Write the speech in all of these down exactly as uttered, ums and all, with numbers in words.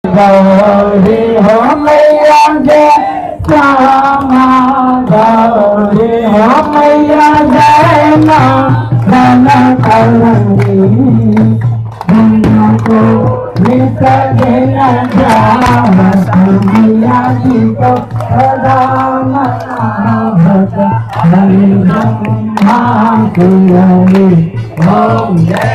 गौरी हो मैया जय श्यामा गौरी हो मैया जय नारायण करुणी दुनिया को विसर्जन जावत मैया जी को प्रदान भक्त हरि ब्रह्मा कुंडली ओम जय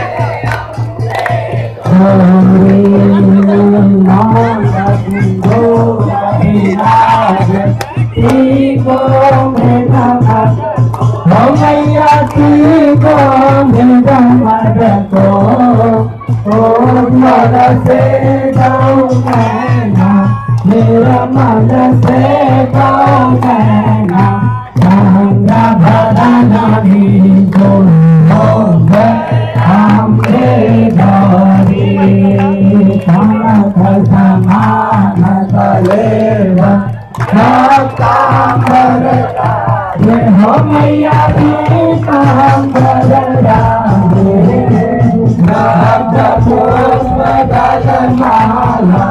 मेरा मन से गाँव कहना गंगा भरना भी जो हमरे गौरी कनक समान कलेव ये हो मैया जी काम बदला पुष्प गलमाला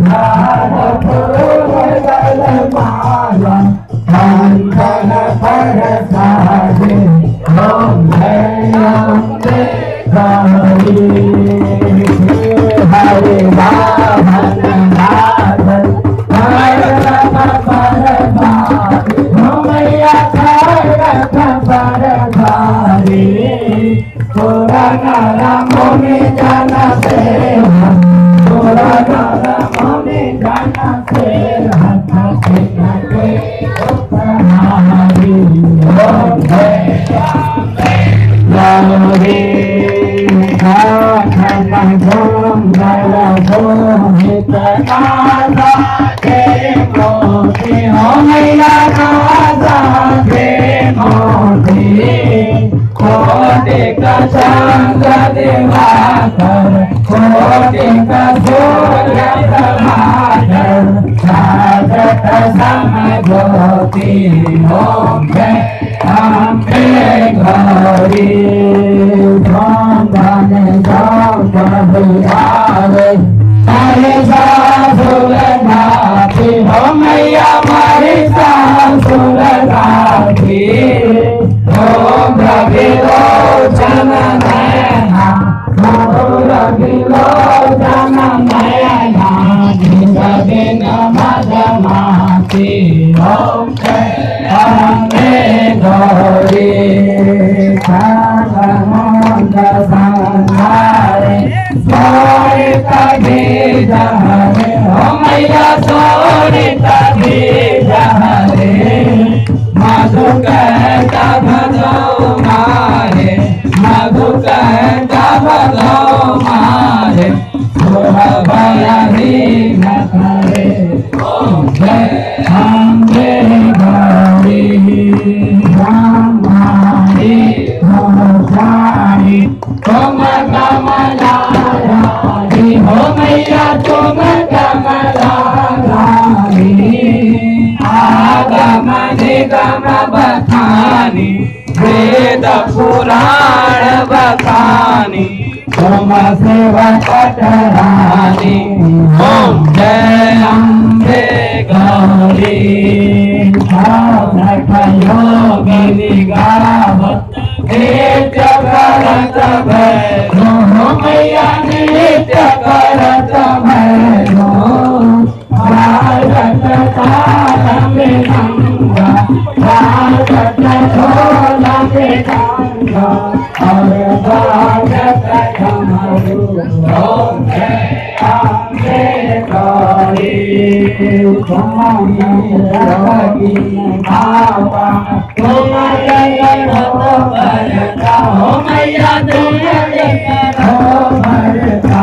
गलमाला कंकन परसादे ओम जय अम्बे गौरी हरे वाहन नाथ मैया खबर भारी तोरा नारा मोने जाना से तोरा नारा मोने जाना से हाथ से लगे उपहारी ओम जय गौरी खान गोम गल गोहित नादा तेरे मोती हो मैया नादा तेरे मोती कोटि का संग दिवाकर कोटि का सूर्य प्रभाकर साधक समय ज्योति ओम जय अम्बे गौरी धन जाओ बिहारे हरे सासुर नाथी हो मैया हमारी सासुर नाथी ओम रविलोचन नयना मधुर विलोचन नयना दिन दिन मधुमाती ओम जय अम्बे गौरी सागमोद संहारे सोरित बीज हरे ओ मैया सोरित बीज हरे मधु कहता भजो मारे मधु कहता भजो मारे भयही न करे ओम जय अम्बे गौरी ब्रह्माणी भोजानी तुम कमलारानी हो मैया तुम कमलारानी आगम निगम बखानी वेद पुराण बखानी तुम सेवा कटरानी ओम जय अम्बे गौरी योगिनी गावत नित्य करत भैरो मैया नित्य करत भैरो भारत काल में गंगा भारत छोला में गंगा और भारत कमरू ओम जय अम्बे गौरी तुम्हारी लगी भावा तुम जगत भरता हो मैया तुम जगत भरता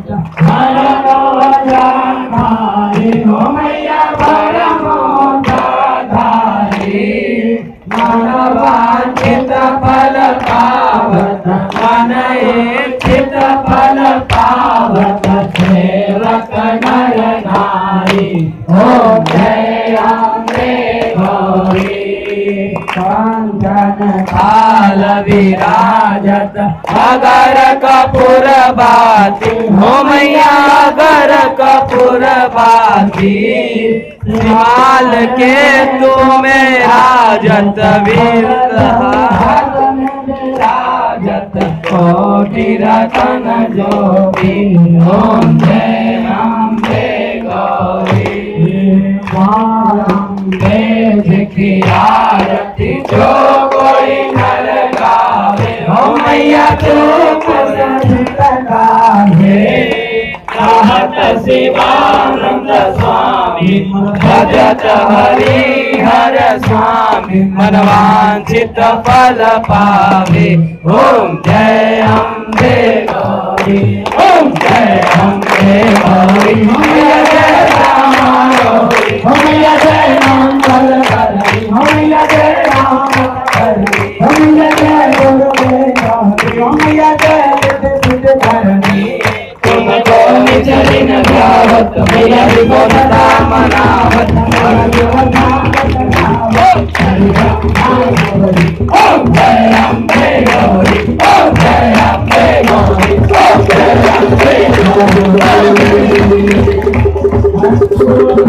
धारी हो मैया परमोधारी मनवांछित फल पावत मन इच्छित फल पावत सेवक नर नारी ओम जय अम्बे गौरी कांचन काल विराजत अगर कपूर बाती हो मैया अगर कपूर बाती श्रीमाल के तुम्हें राजत राजत कोटि रतन जोगी ओम जय अम्बे गौरी अम्बे की आरती जो कोई नर गावे हो मैया तू गावे कहत शिवानंद स्वामी भजत हरि हर स्वामी मनवांछित फल पावे ओम जय अम्बे गौरी ओम जय अम्बे गौरी मैया जय राम गौरी मैया जय राम गौरी मैया जय राम गौरी मैया जय गुरु मैया जय धरणी तुमको चली न जावत मैया विगोधता मनावत ओम जय अम्बे गौरी ओम जय अम्बे गौरी ओम जय अम्बे गौरी